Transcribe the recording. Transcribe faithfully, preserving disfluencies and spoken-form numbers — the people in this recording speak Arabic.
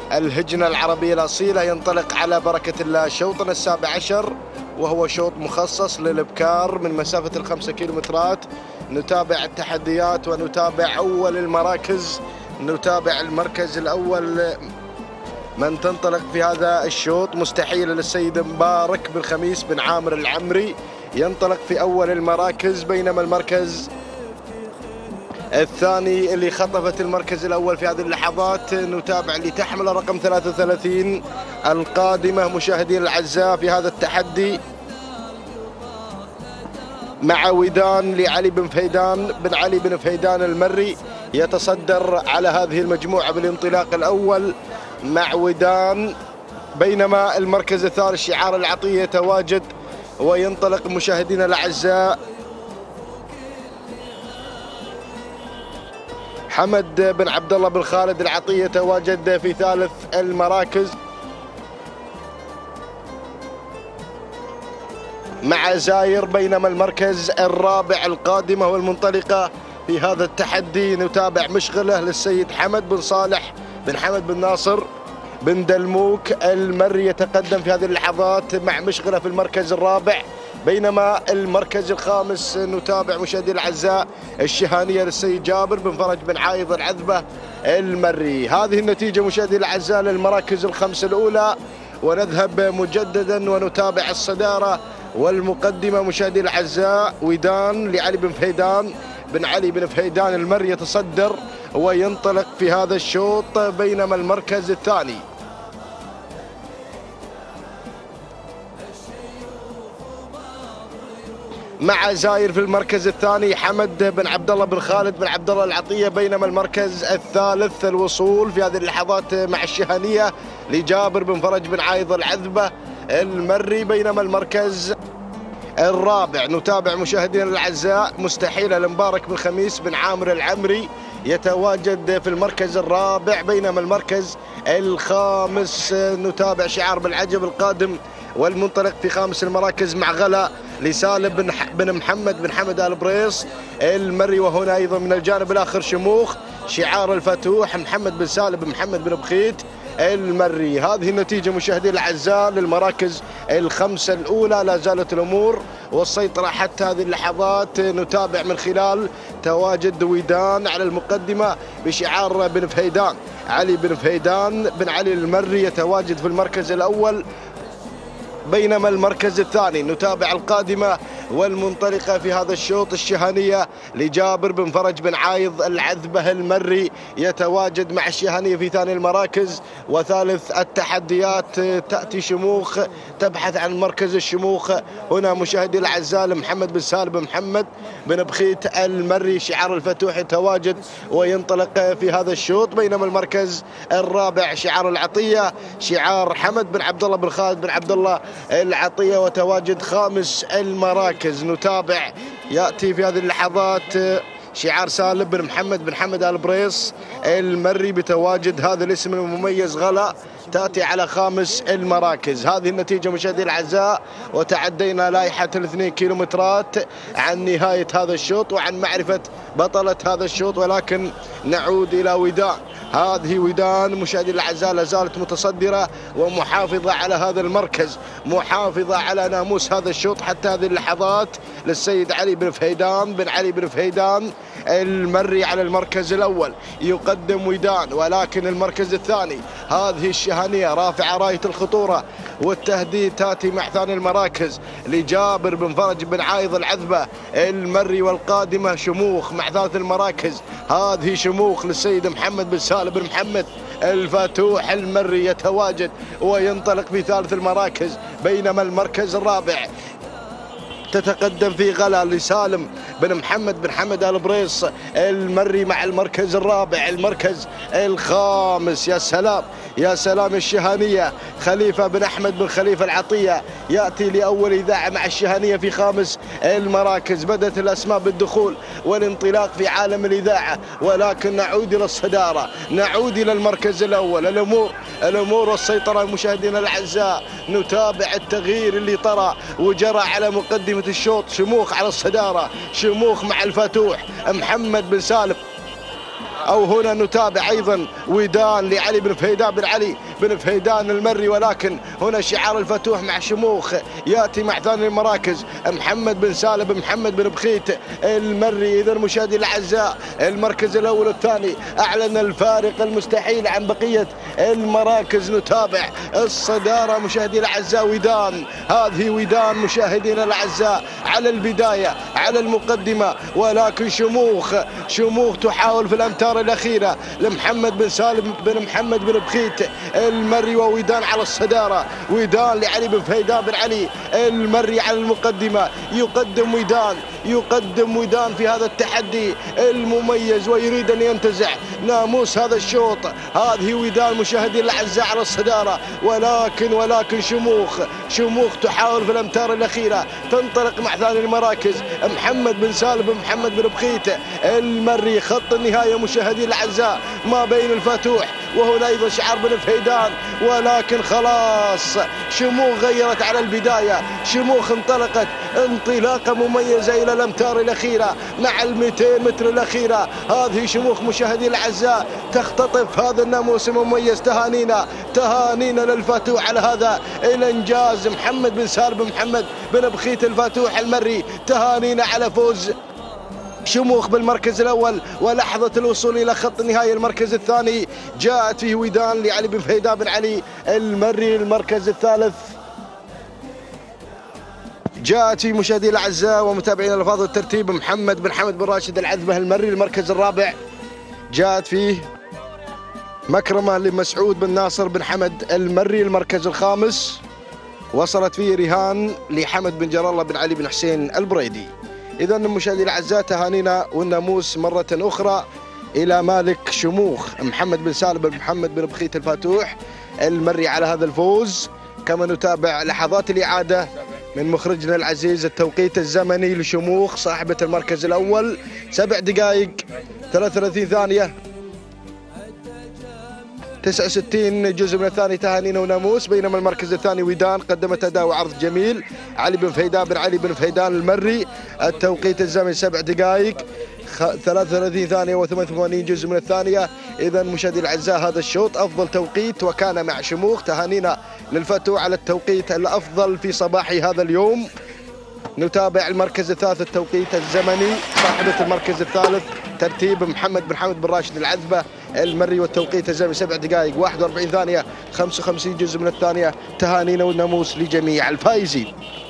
الهجنة العربية الأصيلة ينطلق على بركة الله شوطنا السابع عشر، وهو شوط مخصص للإبكار من مسافة الخمسة كيلومترات. نتابع التحديات ونتابع أول المراكز، نتابع المركز الأول من تنطلق في هذا الشوط. مستحيل للسيد مبارك بن خميس بن عامر العمري ينطلق في أول المراكز، بينما المركز الثاني اللي خطفت المركز الأول في هذه اللحظات نتابع اللي تحمل رقم ثلاثة وثلاثين القادمة مشاهدين الأعزاء في هذا التحدي مع ودان لعلي بن فيدان بن علي بن فيدان المري، يتصدر على هذه المجموعة بالانطلاق الأول مع ودان، بينما المركز الثالث شعار العطية يتواجد وينطلق مشاهدينا الأعزاء حمد بن عبد الله بن خالد العطية يتواجد في ثالث المراكز مع زاير، بينما المركز الرابع القادمة والمنطلقة في هذا التحدي نتابع مشغلة للسيد حمد بن صالح بن حمد بن ناصر بن دلموك المري، يتقدم في هذه اللحظات مع مشغلة في المركز الرابع، بينما المركز الخامس نتابع مشاهدينا الاعزاء الشهانيه للسيد جابر بن فرج بن عايض العذبه المري. هذه النتيجه مشاهدينا الاعزاء للمراكز الخمس الاولى، ونذهب مجددا ونتابع الصداره والمقدمه مشاهدينا الاعزاء. ودان لعلي بن فيدان بن علي بن فيدان المري يتصدر وينطلق في هذا الشوط، بينما المركز الثاني مع زاير في المركز الثاني حمد بن عبد الله بن خالد بن عبد الله العطيه، بينما المركز الثالث الوصول في هذه اللحظات مع الشهانيه لجابر بن فرج بن عايض العذبه المري، بينما المركز الرابع نتابع مشاهدينا الاعزاء مستحيل المبارك بن خميس بن عامر العمري يتواجد في المركز الرابع، بينما المركز الخامس نتابع شعار بالعجب القادم والمنطلق في خامس المراكز مع غلا لسالم بن بن محمد بن حمد آل بريص المري، وهنا ايضا من الجانب الاخر شموخ شعار الفتوح محمد بن سالم بن محمد بن بخيت المري. هذه النتيجه مشاهدينا الاعزاء للمراكز الخمسه الاولى، لا زالت الامور والسيطره حتى هذه اللحظات. نتابع من خلال تواجد ودان على المقدمه بشعار بن فيدان علي بن فيدان بن علي المري يتواجد في المركز الاول، بينما المركز الثاني نتابع القادمة والمنطلقة في هذا الشوط الشهانية لجابر بن فرج بن عايض العذبة المري يتواجد مع الشهانية في ثاني المراكز. وثالث التحديات تأتي شموخ تبحث عن مركز الشموخ، هنا مشاهدي الأعزاء محمد بن سالم بن محمد بن بخيت المري شعار الفتوح يتواجد وينطلق في هذا الشوط، بينما المركز الرابع شعار العطية شعار حمد بن عبد الله بن خالد بن عبد الله العطية وتواجد خامس المراكز. نتابع يأتي في هذه اللحظات شعار سالم بن محمد بن حمد آل بريص المري بتواجد هذا الاسم المميز غلا تأتي على خامس المراكز. هذه النتيجة مشاهدينا الأعزاء، وتعدينا لائحة الاثنين كيلومترات عن نهاية هذا الشوط وعن معرفة بطلة هذا الشوط، ولكن نعود إلى ودان. هذه ودان مشاهدينا الأعزاء لا زالت متصدرة ومحافظة على هذا المركز، محافظة على ناموس هذا الشوط حتى هذه اللحظات للسيد علي بن فيدان بن علي بن فيدان المري على المركز الأول يقدم ودان، ولكن المركز الثاني هذه الشهانية رافعة راية الخطورة والتهديد تأتي مع ثاني المراكز لجابر بن فرج بن عايض العذبة المري، والقادمة شموخ مع ثالث المراكز هذه شموخ للسيد محمد بن سالم بن محمد الفتوح المري يتواجد وينطلق في ثالث المراكز، بينما المركز الرابع تتقدم في غلا لسالم بن محمد بن حمد آل بريص المري مع المركز الرابع. المركز الخامس يا سلام يا سلام الشهانية خليفة بن أحمد بن خليفة العطية يأتي لأول إذاعة مع الشهانية في خامس المراكز. بدأت الأسماء بالدخول والانطلاق في عالم الإذاعة، ولكن نعود إلى الصدارة، نعود إلى المركز الأول. الأمور الأمور والسيطرة مشاهدينا الأعزاء، نتابع التغيير اللي طرأ وجرى على مقدمة الشوط. شموخ على الصدارة، شموخ مع الفتوح محمد بن سالم أو هنا نتابع أيضا ودان لعلي بن فهيدان بن علي بن فهيدان المري، ولكن هنا شعار الفتوح مع شموخ يأتي مع ثاني المراكز محمد بن سالم محمد بن بخيت المري. إذا مشاهدي الأعزاء المركز الأول والثاني أعلن الفارق المستحيل عن بقية المراكز. نتابع الصدارة مشاهدي الأعزاء ودان، هذه ودان مشاهدينا الأعزاء على البداية على المقدمة، ولكن شموخ شموخ تحاول في الأمتار الأخيرة لمحمد بن سالم بن محمد بن بخيت المري، وودان على الصدارة. ودان لعلي بن فهيدان بن علي المري على المقدمة، يقدم ودان يقدم ودان في هذا التحدي المميز ويريد أن ينتزع ناموس هذا الشوط. هذه ودان مشاهدي الأعزاء على الصدارة، ولكن ولكن شموخ شموخ تحاول في الأمتار الأخيرة تنطلق مع ثاني المراكز محمد بن سالم بن محمد بن بخيت المري. خط النهاية مشاهدي الأعزاء ما بين الفتوح وهنا أيضا شعار بن فهيدان، ولكن خلاص شموخ غيرت على البداية. شموخ انطلقت انطلاقة مميزة إلى الأمتار الأخيرة مع المئتين متر الأخيرة. هذه شموخ مشاهدي الأعزاء تختطف هذا الناموس المميز. تهانينا تهانينا للفتوح على هذا الإنجاز. محمد بن سالم بن محمد بن بخيت الفتوح المري، تهانينا على فوز شموخ بالمركز الأول. ولحظة الوصول إلى خط النهاية المركز الثاني جاءت فيه ودان لعلي بن فهيدان بن علي المري. المركز الثالث جاءت في مشاهدي الأعزاء ومتابعينا الأفاضل الترتيب محمد بن حمد بن راشد العذبة المري. المركز الرابع جاءت فيه مكرمة لمسعود بن ناصر بن حمد المري. المركز الخامس وصلت فيه رهان لحمد بن جلال الله بن علي بن حسين البريدي. إذا مشاهدي الأعزاء تهانينا والناموس مرة أخرى إلى مالك شموخ محمد بن سالم بن محمد بن بخيت الفتوح المري على هذا الفوز. كما نتابع لحظات الإعادة من مخرجنا العزيز التوقيت الزمني لشموخ صاحبة المركز الأول سبع دقائق ثلاثة وثلاثين ثانية تسعة وستين جزء من الثاني. تهانينا وناموس. بينما المركز الثاني ودان قدمت أداء وعرض جميل. علي بن فهيدان بن علي بن فهيدان المري التوقيت الزمني سبع دقائق ثلاثة وثلاثين ثانية وثمانية وثمانين جزء من الثانية. إذا مشاهدي الأعزاء هذا الشوط أفضل توقيت وكان مع شموخ. تهانينا للفتوح على التوقيت الأفضل في صباح هذا اليوم. نتابع المركز الثالث التوقيت الزمني صاحبة المركز الثالث ترتيب محمد بن حمد بن راشد العذبة المري والتوقيت الزمني سبع دقائق واحد وأربعين ثانية خمسة وخمسين جزء من الثانية. تهانينا والناموس لجميع الفائزين.